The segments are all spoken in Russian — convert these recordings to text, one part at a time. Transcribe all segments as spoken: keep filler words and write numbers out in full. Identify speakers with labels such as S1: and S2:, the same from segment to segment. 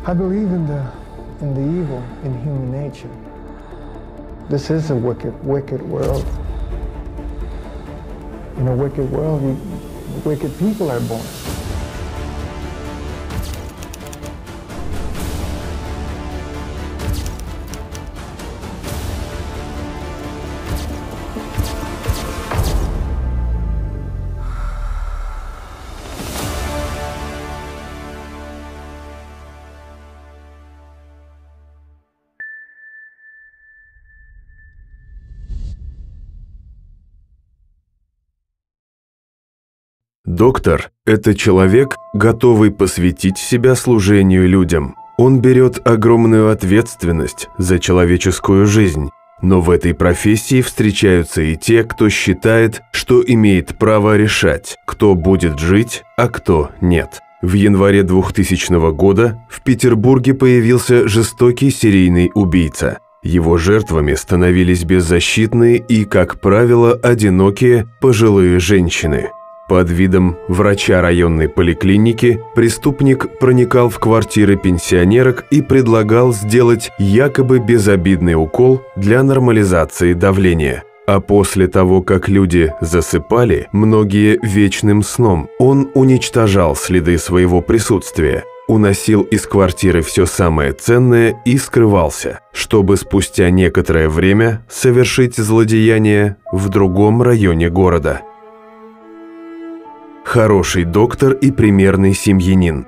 S1: I believe in the, in the evil in human nature. This is a wicked, wicked world. In a wicked world, you, wicked people are born.
S2: Доктор – это человек, готовый посвятить себя служению людям. Он берет огромную ответственность за человеческую жизнь. Но в этой профессии встречаются и те, кто считает, что имеет право решать, кто будет жить, а кто нет. В январе двухтысячного года в Петербурге появился жестокий серийный убийца. Его жертвами становились беззащитные и, как правило, одинокие пожилые женщины. Под видом врача районной поликлиники преступник проникал в квартиры пенсионерок и предлагал сделать якобы безобидный укол для нормализации давления. А после того, как люди засыпали, многие вечным сном, он уничтожал следы своего присутствия, уносил из квартиры все самое ценное и скрывался, чтобы спустя некоторое время совершить злодеяние в другом районе города. Хороший доктор и примерный семьянин.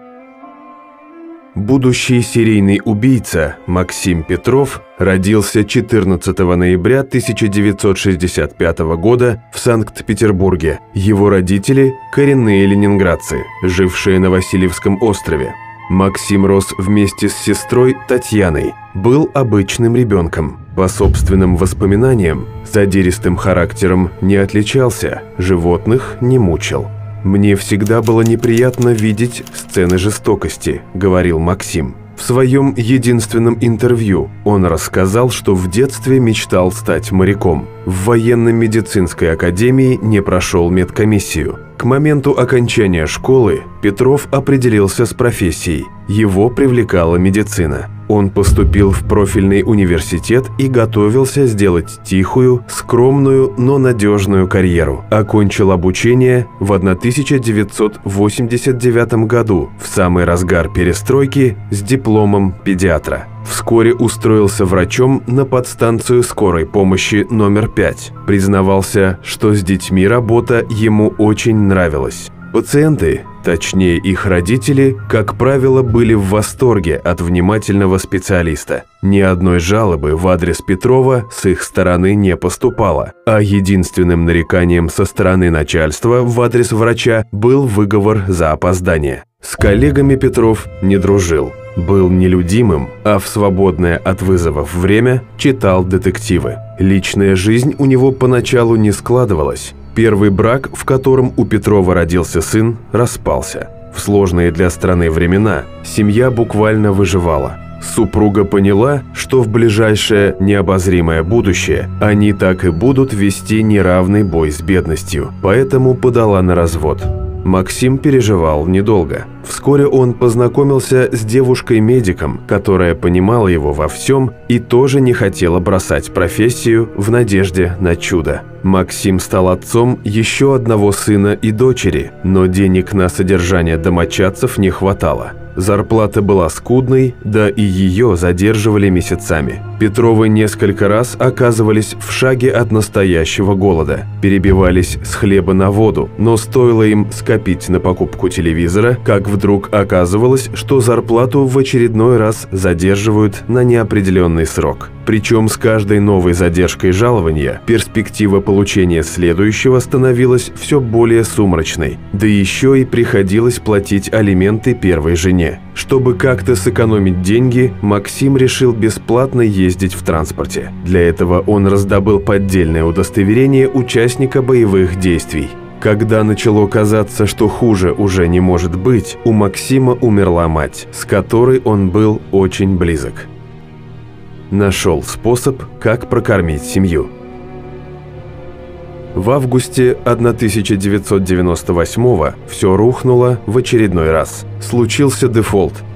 S2: Будущий серийный убийца Максим Петров родился четырнадцатого ноября тысяча девятьсот шестьдесят пятого года в Санкт-Петербурге. Его родители – коренные ленинградцы, жившие на Васильевском острове. Максим рос вместе с сестрой Татьяной, был обычным ребенком. По собственным воспоминаниям, задиристым характером не отличался, животных не мучил. «Мне всегда было неприятно видеть сцены жестокости», – говорил Максим. В своем единственном интервью он рассказал, что в детстве мечтал стать моряком. В военно-медицинской академии не прошел медкомиссию. К моменту окончания школы Петров определился с профессией. Его привлекала медицина. Он поступил в профильный университет и готовился сделать тихую, скромную, но надежную карьеру. Окончил обучение в тысяча девятьсот восемьдесят девятом году, в самый разгар перестройки, с дипломом педиатра. Вскоре устроился врачом на подстанцию скорой помощи номер пять. Признавался, что с детьми работа ему очень нравилась. Пациенты, точнее их родители, как правило, были в восторге от внимательного специалиста. Ни одной жалобы в адрес Петрова с их стороны не поступало, а единственным нареканием со стороны начальства в адрес врача был выговор за опоздание. С коллегами Петров не дружил, был нелюдимым, а в свободное от вызовов время читал детективы. Личная жизнь у него поначалу не складывалась. Первый брак, в котором у Петрова родился сын, распался. В сложные для страны времена семья буквально выживала. Супруга поняла, что в ближайшее необозримое будущее они так и будут вести неравный бой с бедностью, поэтому подала на развод. Максим переживал недолго. Вскоре он познакомился с девушкой-медиком, которая понимала его во всем и тоже не хотела бросать профессию в надежде на чудо. Максим стал отцом еще одного сына и дочери, но денег на содержание домочадцев не хватало. Зарплата была скудной, да и ее задерживали месяцами. Петровы несколько раз оказывались в шаге от настоящего голода, перебивались с хлеба на воду, но стоило им скопить на покупку телевизора, как вдруг оказывалось, что зарплату в очередной раз задерживают на неопределенный срок. Причем с каждой новой задержкой жалования перспектива получения следующего становилась все более сумрачной, да еще и приходилось платить алименты первой жене. Чтобы как-то сэкономить деньги, Максим решил бесплатно ездить в транспорте. Для этого он раздобыл поддельное удостоверение участника боевых действий. Когда начало казаться, что хуже уже не может быть, у Максима умерла мать, с которой он был очень близок. Нашел способ, как прокормить семью. В августе тысяча девятьсот девяносто восьмого все рухнуло в очередной раз. Случился дефолт.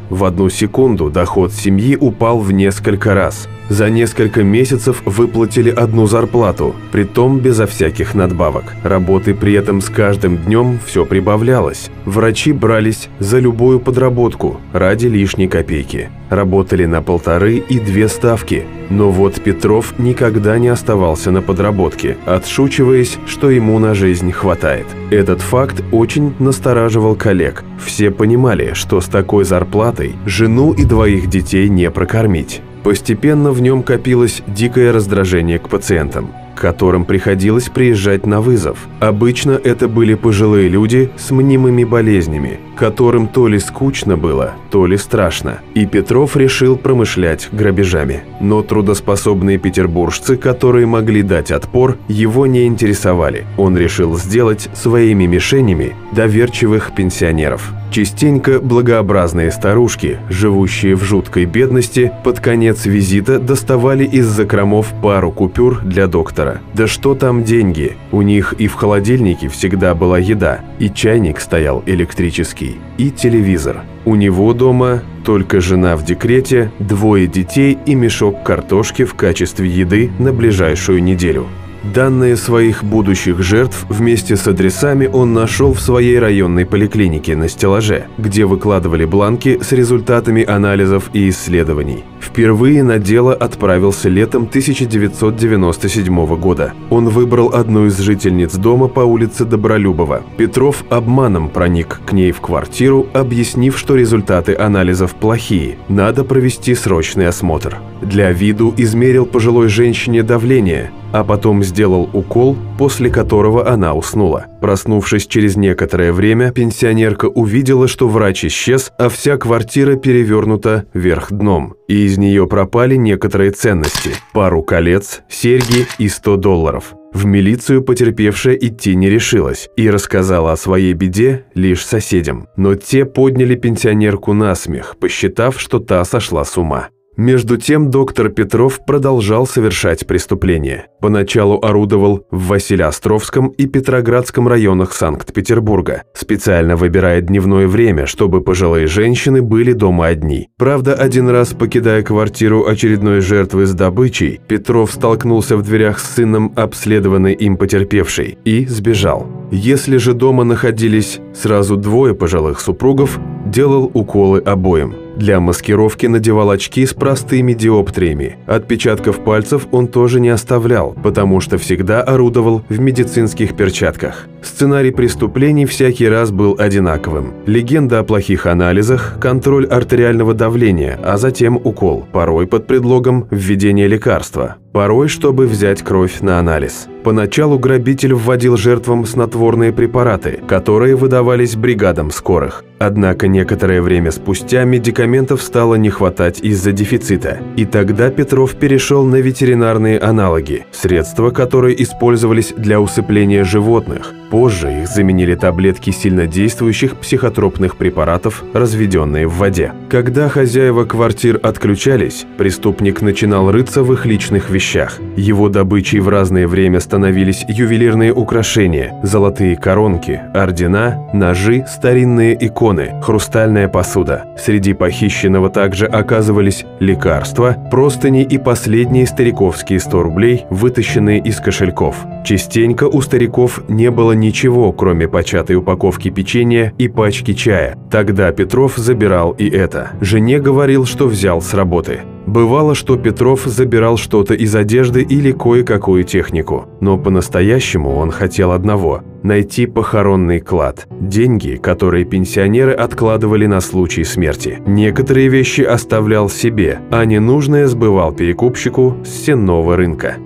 S2: В одну секунду доход семьи упал в несколько раз. За несколько месяцев выплатили одну зарплату, притом безо всяких надбавок. Работы при этом с каждым днем все прибавлялось. Врачи брались за любую подработку ради лишней копейки. Работали на полторы и две ставки. Но вот Петров никогда не оставался на подработке, отшучиваясь, что ему на жизнь хватает. Этот факт очень настораживал коллег. Все понимали, что с такой зарплатой жену и двоих детей не прокормить. Постепенно в нем копилось дикое раздражение к пациентам, к которым приходилось приезжать на вызов. Обычно это были пожилые люди с мнимыми болезнями, которым то ли скучно было, то ли страшно. И Петров решил промышлять грабежами. Но трудоспособные петербуржцы, которые могли дать отпор, его не интересовали. Он решил сделать своими мишенями доверчивых пенсионеров. Частенько благообразные старушки, живущие в жуткой бедности, под конец визита доставали из закромов пару купюр для доктора. Да что там деньги? У них и в холодильнике всегда была еда, и чайник стоял электрический, и телевизор. У него дома только жена в декрете, двое детей и мешок картошки в качестве еды на ближайшую неделю. Данные своих будущих жертв вместе с адресами он нашел в своей районной поликлинике на стеллаже, где выкладывали бланки с результатами анализов и исследований. Впервые на дело отправился летом тысяча девятьсот девяносто седьмого года. Он выбрал одну из жительниц дома по улице Добролюбова. Петров обманом проник к ней в квартиру, объяснив, что результаты анализов плохие, надо провести срочный осмотр. Для виду измерил пожилой женщине давление, а потом сделал укол, после которого она уснула. Проснувшись через некоторое время, пенсионерка увидела, что врач исчез, а вся квартира перевернута вверх дном. И из нее пропали некоторые ценности – пару колец, серьги и сто долларов. В милицию потерпевшая идти не решилась и рассказала о своей беде лишь соседям. Но те подняли пенсионерку на смех, посчитав, что та сошла с ума. Между тем доктор Петров продолжал совершать преступления. Поначалу орудовал в Василеостровском и Петроградском районах Санкт-Петербурга, специально выбирая дневное время, чтобы пожилые женщины были дома одни. Правда, один раз, покидая квартиру очередной жертвы с добычей, Петров столкнулся в дверях с сыном обследованной им потерпевшей и сбежал. Если же дома находились сразу двое пожилых супругов, делал уколы обоим. Для маскировки надевал очки с простыми диоптриями. Отпечатков пальцев он тоже не оставлял, потому что всегда орудовал в медицинских перчатках. Сценарий преступлений всякий раз был одинаковым. Легенда о плохих анализах, контроль артериального давления, а затем укол, порой под предлогом введения лекарства, порой чтобы взять кровь на анализ. Поначалу грабитель вводил жертвам снотворные препараты, которые выдавались бригадам скорых. Однако некоторое время спустя медикаментов стало не хватать из-за дефицита. И тогда Петров перешел на ветеринарные аналоги, средства, которые использовались для усыпления животных. Позже их заменили таблетки сильнодействующих психотропных препаратов, разведенные в воде. Когда хозяева квартир отключались, преступник начинал рыться в их личных вещах. Его добычей в разное время становились ювелирные украшения, золотые коронки, ордена, ножи, старинные иконы, хрустальная посуда. Среди похищенного также оказывались лекарства, простыни и последние стариковские сто рублей, вытащенные из кошельков. Частенько у стариков не было ничего, кроме початой упаковки печенья и пачки чая. Тогда Петров забирал и это. Жене говорил, что взял с работы. Бывало, что Петров забирал что-то из одежды или кое-какую технику. Но по-настоящему он хотел одного – найти похоронный клад. Деньги, которые пенсионеры откладывали на случай смерти. Некоторые вещи оставлял себе, а ненужное сбывал перекупщику с сенного рынка.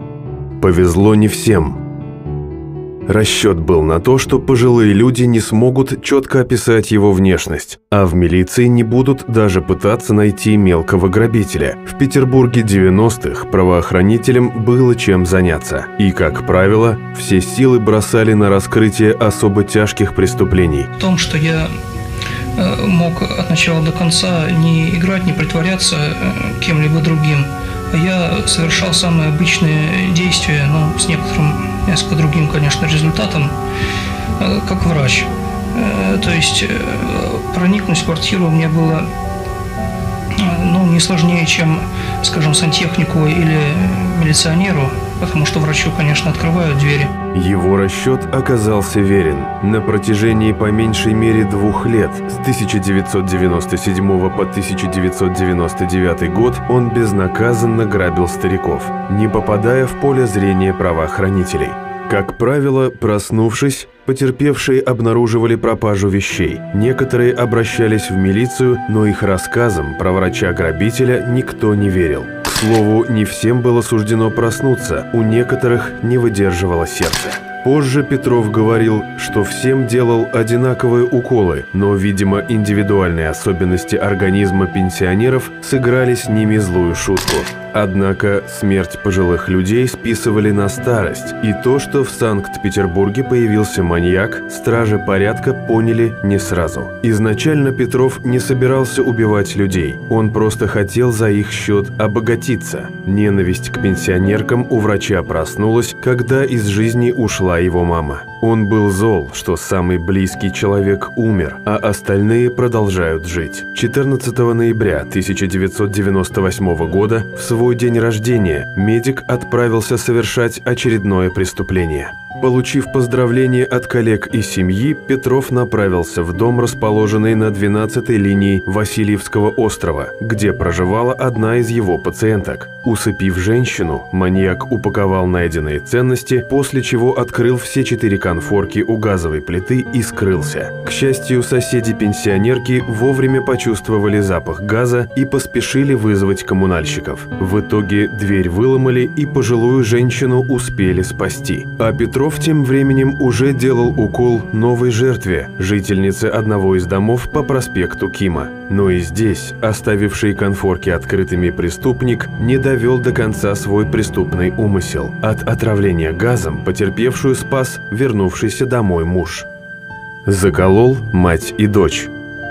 S2: Повезло не всем. Расчет был на то, что пожилые люди не смогут четко описать его внешность, а в милиции не будут даже пытаться найти мелкого грабителя. В Петербурге девяностых правоохранителям было чем заняться. И, как правило, все силы бросали на раскрытие особо тяжких преступлений.
S3: В том, что я мог от начала до конца не играть, не притворяться кем-либо другим, я совершал самые обычные действия, но с некоторым, несколько другим, конечно, результатом, как врач. То есть проникнуть в квартиру мне было ну, не сложнее, чем, скажем, сантехнику или милиционеру, потому что врачу, конечно, открывают двери.
S2: Его расчет оказался верен. На протяжении по меньшей мере двух лет, с тысяча девятьсот девяносто седьмого по тысяча девятьсот девяносто девятый год, он безнаказанно грабил стариков, не попадая в поле зрения правоохранителей. Как правило, проснувшись, потерпевшие обнаруживали пропажу вещей. Некоторые обращались в милицию, но их рассказам про врача-грабителя никто не верил. К слову, не всем было суждено проснуться, у некоторых не выдерживало сердце. Позже Петров говорил, что всем делал одинаковые уколы, но, видимо, индивидуальные особенности организма пенсионеров сыграли с ними злую шутку. Однако смерть пожилых людей списывали на старость, и то, что в Санкт-Петербурге появился маньяк, стражи порядка поняли не сразу. Изначально Петров не собирался убивать людей, он просто хотел за их счет обогатиться. Ненависть к пенсионеркам у врача проснулась, когда из жизни ушла его мама. Он был зол, что самый близкий человек умер, а остальные продолжают жить. четырнадцатого ноября тысяча девятьсот девяносто восьмого года, в свой день рождения, медик отправился совершать очередное преступление. Получив поздравления от коллег и семьи, Петров направился в дом, расположенный на двенадцатой линии Васильевского острова, где проживала одна из его пациенток. Усыпив женщину, маньяк упаковал найденные ценности, после чего открыл все четыре конфорки у газовой плиты и скрылся. К счастью, соседи пенсионерки вовремя почувствовали запах газа и поспешили вызвать коммунальщиков. В итоге дверь выломали и пожилую женщину успели спасти. А Петров тем временем уже делал укол новой жертве, жительнице одного из домов по проспекту Кима. Но и здесь, оставивший конфорки открытыми преступник, не довел до конца свой преступный умысел. От отравления газом потерпевшую спас вернувшийся домой муж. Заколол мать и дочь.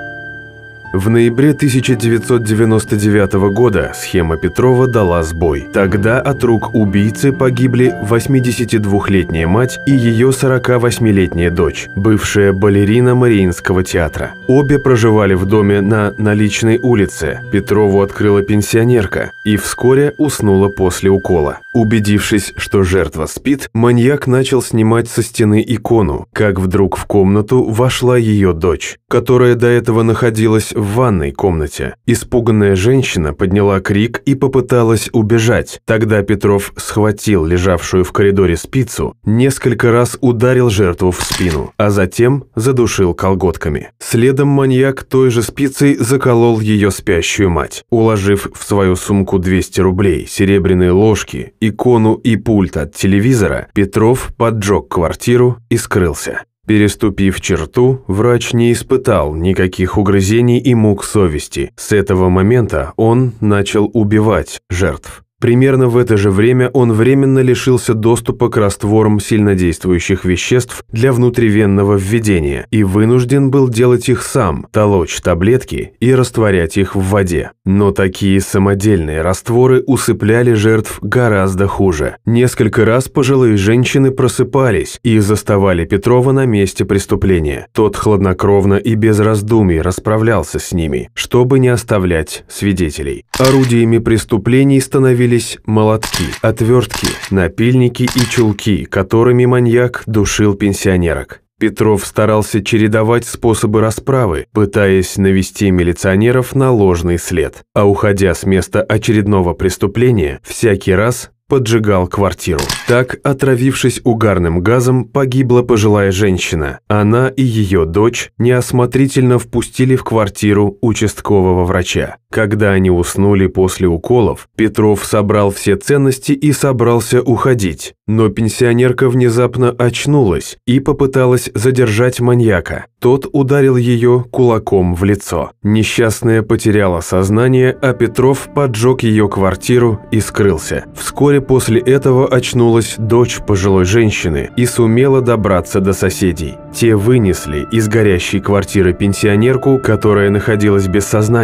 S2: В ноябре тысяча девятьсот девяносто девятого года схема Петрова дала сбой. Тогда от рук убийцы погибли восьмидесятидвухлетняя мать и ее сорокавосьмилетняя дочь, бывшая балерина Мариинского театра. Обе проживали в доме на Наличной улице. Петрову открыла пенсионерка и вскоре уснула после укола. Убедившись, что жертва спит, маньяк начал снимать со стены икону, как вдруг в комнату вошла ее дочь, которая до этого находилась в ванной комнате. Испуганная женщина подняла крик и попыталась убежать. Тогда Петров схватил лежавшую в коридоре спицу, несколько раз ударил жертву в спину, а затем задушил колготками. Следом маньяк той же спицей заколол ее спящую мать. Уложив в свою сумку двести рублей, серебряные ложки, икону и пульт от телевизора, Петров поджег квартиру и скрылся. Переступив черту, врач не испытал никаких угрызений и мук совести. С этого момента он начал убивать жертв. Примерно в это же время он временно лишился доступа к растворам сильнодействующих веществ для внутривенного введения и вынужден был делать их сам, толочь таблетки и растворять их в воде. Но такие самодельные растворы усыпляли жертв гораздо хуже. Несколько раз пожилые женщины просыпались и заставали Петрова на месте преступления. Тот хладнокровно и без раздумий расправлялся с ними, чтобы не оставлять свидетелей. Орудиями преступлений становились молотки, отвертки, напильники и чулки, которыми маньяк душил пенсионерок. Петров старался чередовать способы расправы, пытаясь навести милиционеров на ложный след, а уходя с места очередного преступления, всякий раз поджигал квартиру. Так, отравившись угарным газом, погибла пожилая женщина. Она и ее дочь неосмотрительно впустили в квартиру участкового врача. Когда они уснули после уколов, Петров собрал все ценности и собрался уходить. Но пенсионерка внезапно очнулась и попыталась задержать маньяка. Тот ударил ее кулаком в лицо. Несчастная потеряла сознание, а Петров поджег ее квартиру и скрылся. Вскоре после этого очнулась дочь пожилой женщины и сумела добраться до соседей. Те вынесли из горящей квартиры пенсионерку, которая находилась без сознания,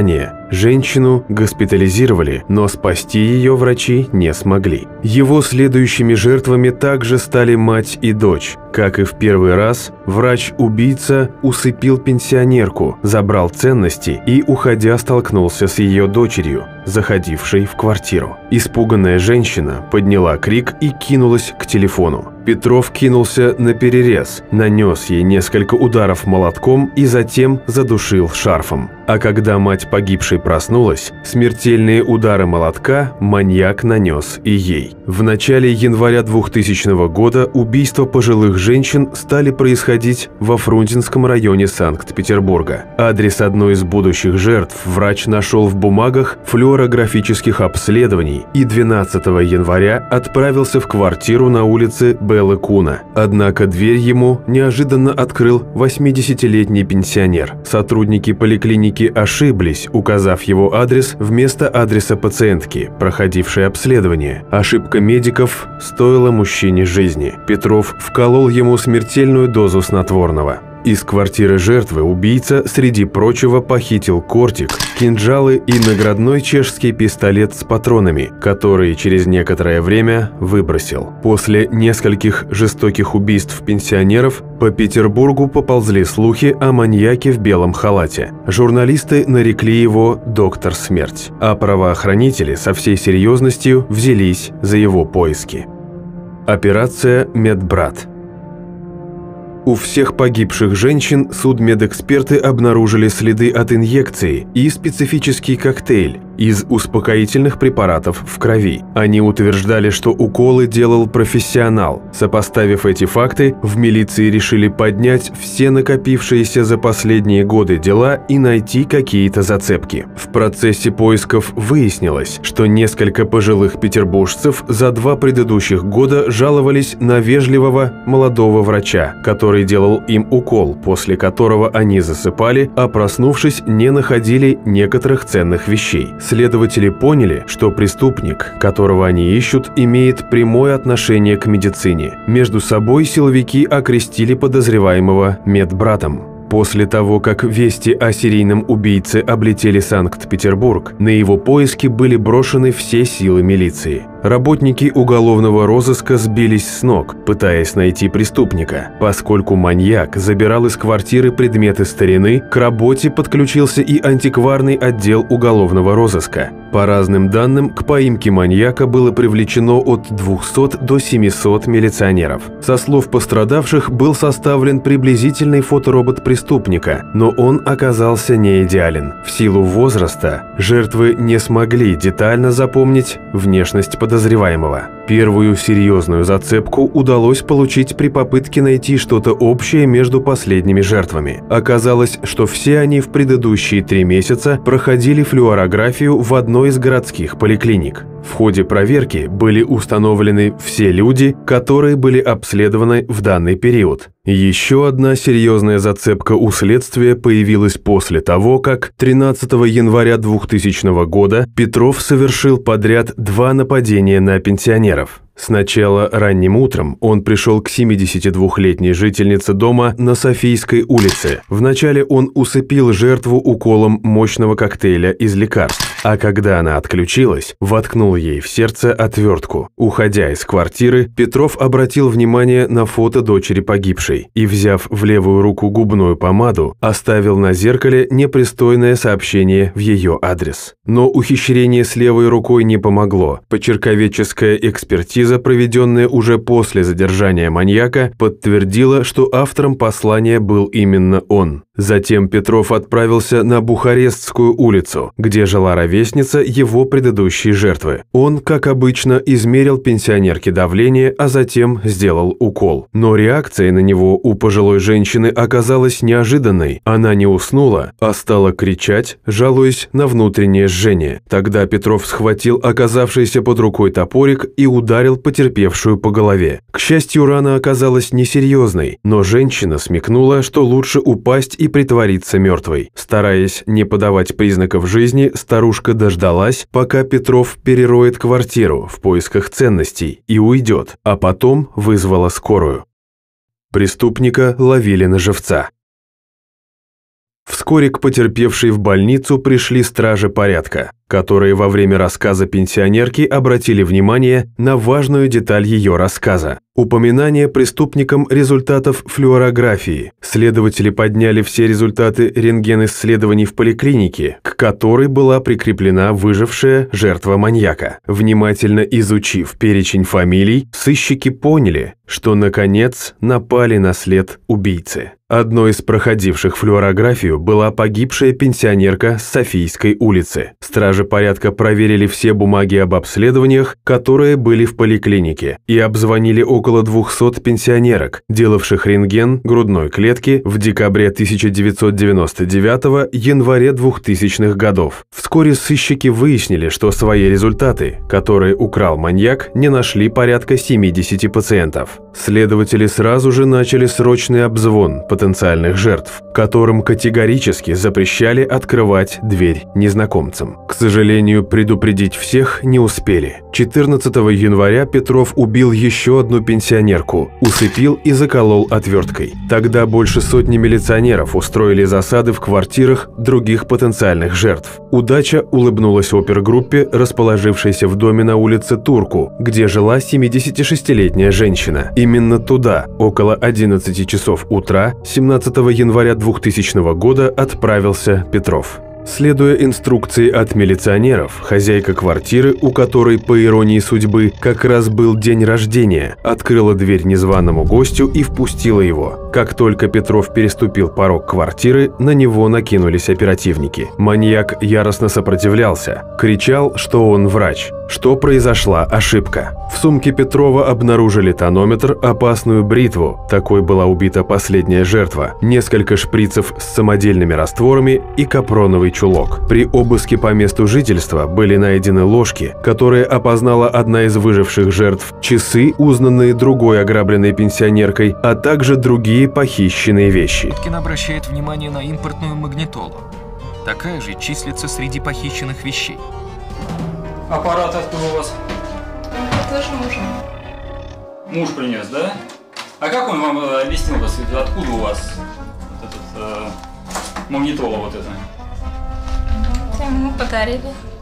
S2: Женщину госпитализировали, но спасти ее врачи не смогли. Его следующими жертвами также стали мать и дочь. Как и в первый раз, врач-убийца усыпил пенсионерку, забрал ценности и, уходя, столкнулся с ее дочерью, заходившей в квартиру. Испуганная женщина подняла крик и кинулась к телефону. Петров кинулся на перерез, нанес ей несколько ударов молотком и затем задушил шарфом. А когда мать погибшей проснулась, смертельные удары молотка маньяк нанес и ей. В начале января двухтысячного года убийства пожилых женщин стали происходить во Фрунзенском районе Санкт-Петербурга. Адрес одной из будущих жертв врач нашел в бумагах флюорографических обследований и двенадцатого января отправился в квартиру на улице Беллы Куна. Однако дверь ему неожиданно открыл восьмидесятилетний пенсионер. Сотрудники поликлиники ошиблись, указав его адрес вместо адреса пациентки, проходившей обследование. Ошибка медиков стоила мужчине жизни. Петров вколол ему смертельную дозу снотворного. Из квартиры жертвы убийца, среди прочего, похитил кортик, кинжалы и наградной чешский пистолет с патронами, которые через некоторое время выбросил. После нескольких жестоких убийств пенсионеров по Петербургу поползли слухи о маньяке в белом халате. Журналисты нарекли его «Доктор Смерть», а правоохранители со всей серьезностью взялись за его поиски. Операция «Медбрат». У всех погибших женщин судмедэксперты обнаружили следы от инъекции и специфический коктейль из успокоительных препаратов в крови. Они утверждали, что уколы делал профессионал. Сопоставив эти факты, в милиции решили поднять все накопившиеся за последние годы дела и найти какие-то зацепки. В процессе поисков выяснилось, что несколько пожилых петербуржцев за два предыдущих года жаловались на вежливого молодого врача, который делал им укол, после которого они засыпали, а проснувшись, не находили некоторых ценных вещей. Следователи поняли, что преступник, которого они ищут, имеет прямое отношение к медицине. Между собой силовики окрестили подозреваемого медбратом. После того, как вести о серийном убийце облетели Санкт-Петербург, на его поиски были брошены все силы милиции. Работники уголовного розыска сбились с ног, пытаясь найти преступника. Поскольку маньяк забирал из квартиры предметы старины, к работе подключился и антикварный отдел уголовного розыска. По разным данным, к поимке маньяка было привлечено от двухсот до семисот милиционеров. Со слов пострадавших был составлен приблизительный фоторобот преступника, но он оказался не идеален. В силу возраста жертвы не смогли детально запомнить внешность подозреваемого. подозреваемого. Первую серьезную зацепку удалось получить при попытке найти что-то общее между последними жертвами. Оказалось, что все они в предыдущие три месяца проходили флюорографию в одной из городских поликлиник. В ходе проверки были установлены все люди, которые были обследованы в данный период. Еще одна серьезная зацепка у следствия появилась после того, как тринадцатого января двухтысячного года Петров совершил подряд два нападения на пенсионеров. Сначала ранним утром он пришел к семидесятидвухлетней жительнице дома на Софийской улице. Вначале он усыпил жертву уколом мощного коктейля из лекарств, а когда она отключилась, воткнул ей в сердце отвертку. Уходя из квартиры, Петров обратил внимание на фото дочери погибшей и, взяв в левую руку губную помаду, оставил на зеркале непристойное сообщение в ее адрес. Но ухищрение с левой рукой не помогло. Почерковедческая экспертиза, проведенная уже после задержания маньяка, подтвердила, что автором послания был именно он. Затем Петров отправился на Бухарестскую улицу, где жила ровесница его предыдущей жертвы. Он, как обычно, измерил пенсионерке давление, а затем сделал укол. Но реакция на него у пожилой женщины оказалась неожиданной. Она не уснула, а стала кричать, жалуясь на внутреннее жжение. Тогда Петров схватил оказавшийся под рукой топорик и ударил потерпевшую по голове. К счастью, рана оказалась несерьезной, но женщина смекнула, что лучше упасть и притвориться мертвой. Стараясь не подавать признаков жизни, старушка дождалась, пока Петров перероет квартиру в поисках ценностей и уйдет, а потом вызвала скорую. Преступника ловили на живца. Вскоре к потерпевшей в больницу пришли стражи порядка, которые во время рассказа пенсионерки обратили внимание на важную деталь ее рассказа – упоминание преступником результатов флюорографии. Следователи подняли все результаты рентген-исследований в поликлинике, к которой была прикреплена выжившая жертва маньяка. Внимательно изучив перечень фамилий, сыщики поняли, что, наконец, напали на след убийцы. Одной из проходивших флюорографию была погибшая пенсионерка с Софийской улицы. Стражи порядка проверили все бумаги об обследованиях, которые были в поликлинике, и обзвонили около двухсот пенсионерок, делавших рентген грудной клетки в декабре тысяча девятьсот девяносто девятого – январе двухтысячных годов. Вскоре сыщики выяснили, что свои результаты, которые украл маньяк, не нашли порядка семидесяти пациентов. Следователи сразу же начали срочный обзвон потенциальных жертв, которым категорически запрещали открывать дверь незнакомцам. К сожалению, предупредить всех не успели. четырнадцатого января Петров убил еще одну пенсионерку, усыпил и заколол отверткой. Тогда больше сотни милиционеров устроили засады в квартирах других потенциальных жертв. Удача улыбнулась опергруппе, расположившейся в доме на улице Турку, где жила семидесятишестилетняя женщина. Именно туда, около одиннадцати часов утра, семнадцатого января двухтысячного года, отправился Петров. Следуя инструкции от милиционеров, хозяйка квартиры, у которой, по иронии судьбы, как раз был день рождения, открыла дверь незваному гостю и впустила его. Как только Петров переступил порог квартиры, на него накинулись оперативники. Маньяк яростно сопротивлялся, кричал, что он врач, что произошла ошибка. В сумке Петрова обнаружили тонометр, опасную бритву, такой была убита последняя жертва, несколько шприцев с самодельными растворами и капроновый чулок. При обыске по месту жительства были найдены ложки, которые опознала одна из выживших жертв, часы, узнанные другой ограбленной пенсионеркой, а также другие похищенные вещи.
S4: Уткин обращает внимание на импортную магнитолу. Такая же числится среди похищенных вещей.
S5: Аппарат откуда у вас?
S6: Тоже мужа.
S5: Муж принес, да? А как он вам объяснил, откуда у вас вот этот, э, магнитола вот это?
S6: Это ему подарили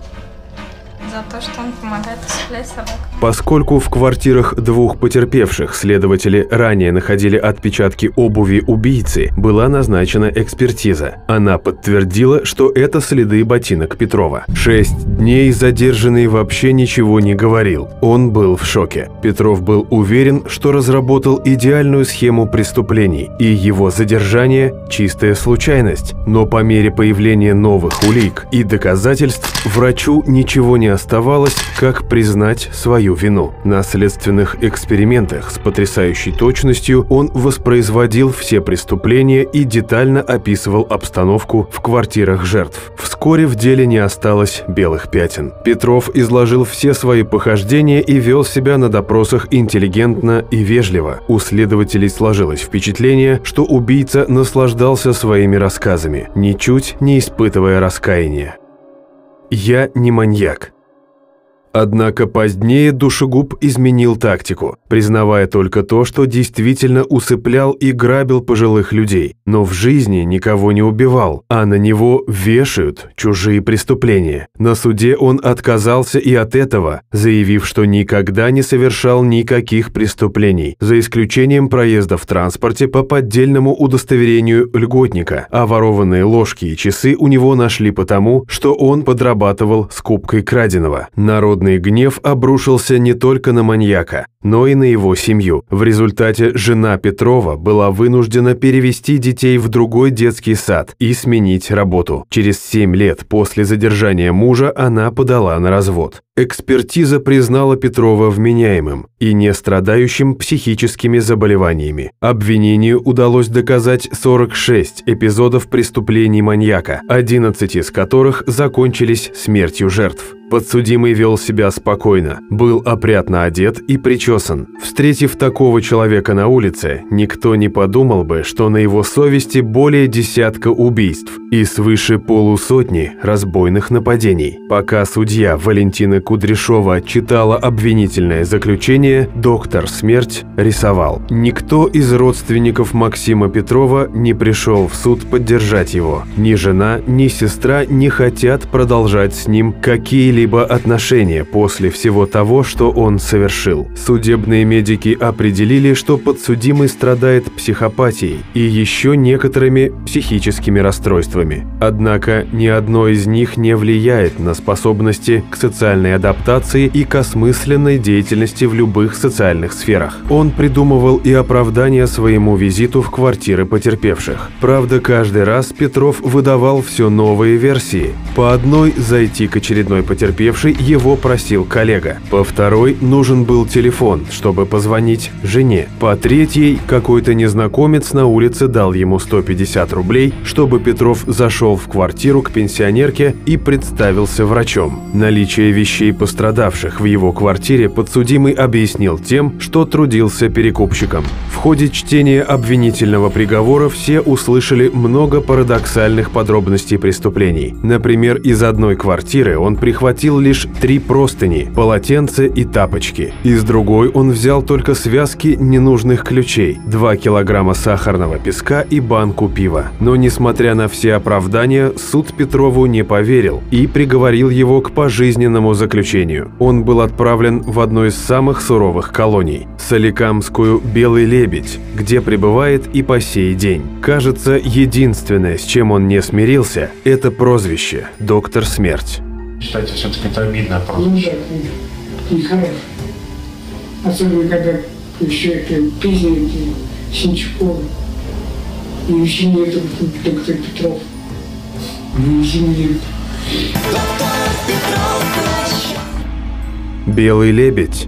S6: за то, что он помогает усыплять собак.
S2: Поскольку в квартирах двух потерпевших следователи ранее находили отпечатки обуви убийцы, была назначена экспертиза. Она подтвердила, что это следы ботинок Петрова. Шесть дней задержанный вообще ничего не говорил. Он был в шоке. Петров был уверен, что разработал идеальную схему преступлений, и его задержание – чистая случайность. Но по мере появления новых улик и доказательств врачу ничего не оставалось, как признать свою вину. На следственных экспериментах с потрясающей точностью он воспроизводил все преступления и детально описывал обстановку в квартирах жертв. Вскоре в деле не осталось белых пятен. Петров изложил все свои похождения и вел себя на допросах интеллигентно и вежливо. У следователей сложилось впечатление, что убийца наслаждался своими рассказами, ничуть не испытывая раскаяния. «Я не маньяк». Однако позднее душегуб изменил тактику, признавая только то, что действительно усыплял и грабил пожилых людей, но в жизни никого не убивал, а на него вешают чужие преступления. На суде он отказался и от этого, заявив, что никогда не совершал никаких преступлений, за исключением проезда в транспорте по поддельному удостоверению льготника, а ворованные ложки и часы у него нашли потому, что он подрабатывал скупкой краденого. Народ гнев обрушился не только на маньяка, но и на его семью. В результате жена Петрова была вынуждена перевести детей в другой детский сад и сменить работу. Через семь лет после задержания мужа она подала на развод. Экспертиза признала Петрова вменяемым и не страдающим психическими заболеваниями. Обвинению удалось доказать сорок шесть эпизодов преступлений маньяка, одиннадцать из которых закончились смертью жертв. Подсудимый вел себя спокойно, был опрятно одет и причем причесан. Встретив такого человека на улице, никто не подумал бы, что на его совести более десятка убийств и свыше полусотни разбойных нападений. Пока судья Валентина Кудряшова читала обвинительное заключение, доктор Смерть рисовал. Никто из родственников Максима Петрова не пришел в суд поддержать его. Ни жена, ни сестра не хотят продолжать с ним какие-либо отношения после всего того, что он совершил. Судебные медики определили, что подсудимый страдает психопатией и еще некоторыми психическими расстройствами. Однако ни одно из них не влияет на способности к социальной адаптации и к осмысленной деятельности в любых социальных сферах. Он придумывал и оправдания своему визиту в квартиры потерпевших. Правда, каждый раз Петров выдавал все новые версии. По одной зайти к очередной потерпевшей его просил коллега. По второй нужен был телефон, чтобы позвонить жене. По третьей какой-то незнакомец на улице дал ему сто пятьдесят рублей, чтобы Петров зашел в квартиру к пенсионерке и представился врачом. Наличие вещей пострадавших в его квартире подсудимый объяснил тем, что трудился перекупщиком. В ходе чтения обвинительного приговора все услышали много парадоксальных подробностей преступлений. Например, из одной квартиры он прихватил лишь три простыни, полотенце и тапочки. Из другой он взял только связки ненужных ключей, два килограмма сахарного песка и банку пива. Но, несмотря на все оправдания, суд Петрову не поверил и приговорил его к пожизненному заключению. Он был отправлен в одну из самых суровых колоний – Соликамскую «Белый лебедь», где пребывает и по сей день. Кажется, единственное, с чем он не смирился – это прозвище «Доктор Смерть».
S7: Считайте, все-таки это обидное прозвище.
S8: Ну да, нехорошо. Особенно, когда еще это песни, Синчуковы. И еще нет доктор Петров. И нет.
S2: «Белый лебедь».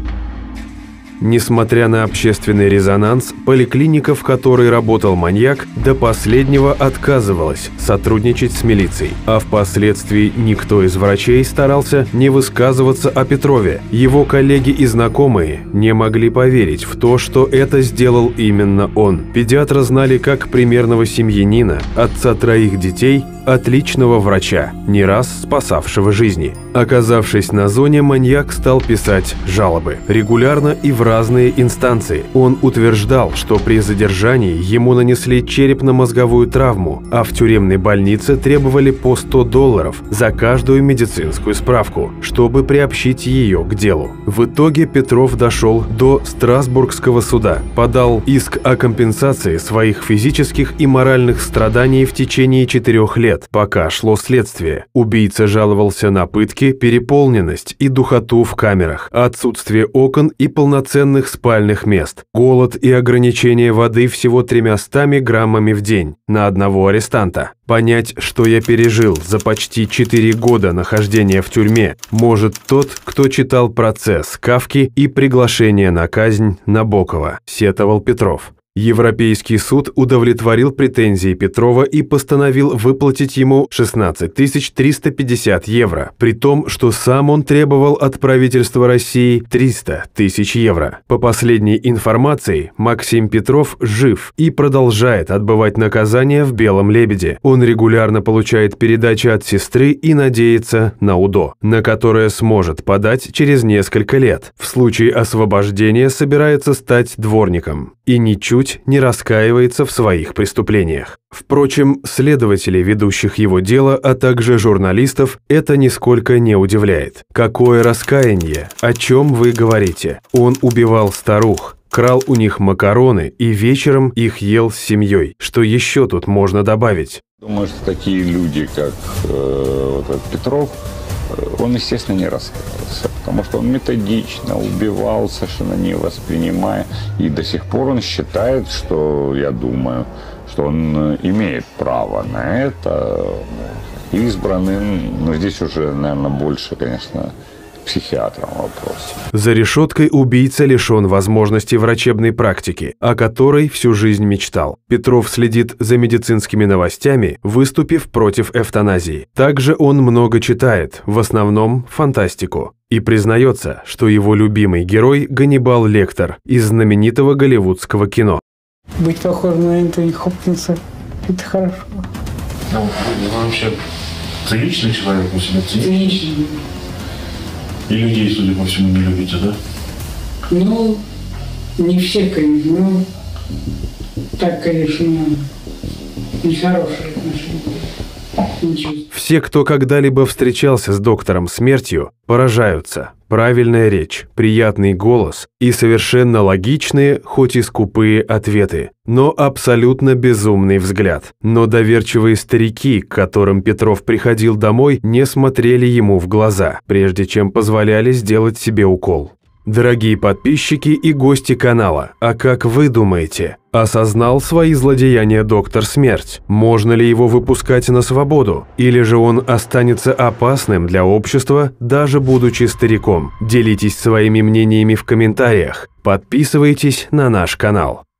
S2: Несмотря на общественный резонанс, поликлиника, в которой работал маньяк, до последнего отказывалась сотрудничать с милицией, а впоследствии никто из врачей старался не высказываться о Петрове. Его коллеги и знакомые не могли поверить в то, что это сделал именно он. Педиатра знали как примерного семьянина, отца троих детей, отличного врача, не раз спасавшего жизни. Оказавшись на зоне, маньяк стал писать жалобы. Регулярно и в разные инстанции. Он утверждал, что при задержании ему нанесли черепно-мозговую травму, а в тюремной больнице требовали по сто долларов за каждую медицинскую справку, чтобы приобщить ее к делу. В итоге Петров дошел до Страсбургского суда, подал иск о компенсации своих физических и моральных страданий в течение четырех лет, пока шло следствие. Убийца жаловался на пытки, переполненность и духоту в камерах, отсутствие окон и полноценных спальных мест, голод и ограничение воды всего тремястами граммами в день на одного арестанта. Понять, что я пережил за почти четыре года нахождения в тюрьме, может тот, кто читал «Процесс» Кафки и «Приглашение на казнь» Набокова, сетовал Петров. Европейский суд удовлетворил претензии Петрова и постановил выплатить ему шестнадцать тысяч триста пятьдесят евро, при том, что сам он требовал от правительства России триста тысяч евро. По последней информации, Максим Петров жив и продолжает отбывать наказание в «Белом лебеде». Он регулярно получает передачи от сестры и надеется на УДО, на которое сможет подать через несколько лет. В случае освобождения собирается стать дворником и ничуть не раскаивается в своих преступлениях. Впрочем, следователей, ведущих его дело, а также журналистов, это нисколько не удивляет. Какое раскаяние? О чем вы говорите? Он убивал старух, крал у них макароны и вечером их ел с семьей. Что еще тут можно добавить?
S9: Думаю, что такие люди, как э, вот этот Петров, он, естественно, не раскаивался, потому что он методично убивал, совершенно не воспринимая. И до сих пор он считает, что, я думаю, что он имеет право на это. Избранный, но здесь уже, наверное, больше, конечно, психиатром вопрос.
S2: За решеткой убийца лишен возможности врачебной практики, о которой всю жизнь мечтал. Петров следит за медицинскими новостями, выступив против эвтаназии. Также он много читает, в основном фантастику. и признается, что его любимый герой – Ганнибал Лектор из знаменитого голливудского кино.
S8: Быть похожим на Энтони Хопкинса – это хорошо.
S7: Ну, вы вообще циничный человек, вы себя цените?
S8: Циничный.
S7: И людей, судя по всему, не любите, да?
S8: Ну, не все, конечно, но так, конечно, нехорошие отношения.
S2: Все, кто когда-либо встречался с доктором Смертью, поражаются. Правильная речь, приятный голос и совершенно логичные, хоть и скупые ответы, но абсолютно безумный взгляд. Но доверчивые старики, к которым Петров приходил домой, не смотрели ему в глаза, прежде чем позволяли сделать себе укол. Дорогие подписчики и гости канала, а как вы думаете, осознал свои злодеяния доктор Смерть? Можно ли его выпускать на свободу? Или же он останется опасным для общества, даже будучи стариком? Делитесь своими мнениями в комментариях. Подписывайтесь на наш канал.